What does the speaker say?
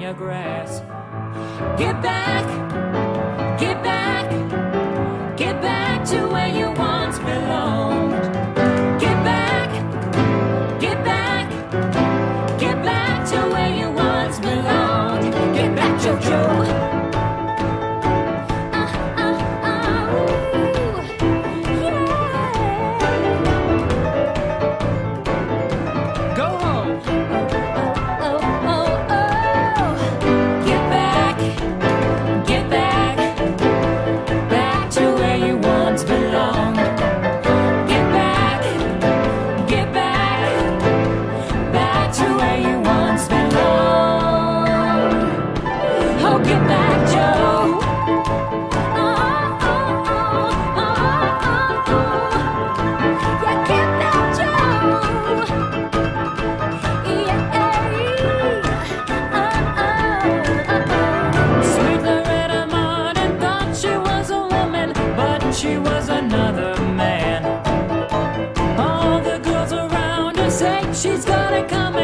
greener grass. Get back, get back, get back to where you once belonged. Get back, get back, get back to where you once belonged. Get back, Jojo. She was another man. All the girls around her say she's gonna come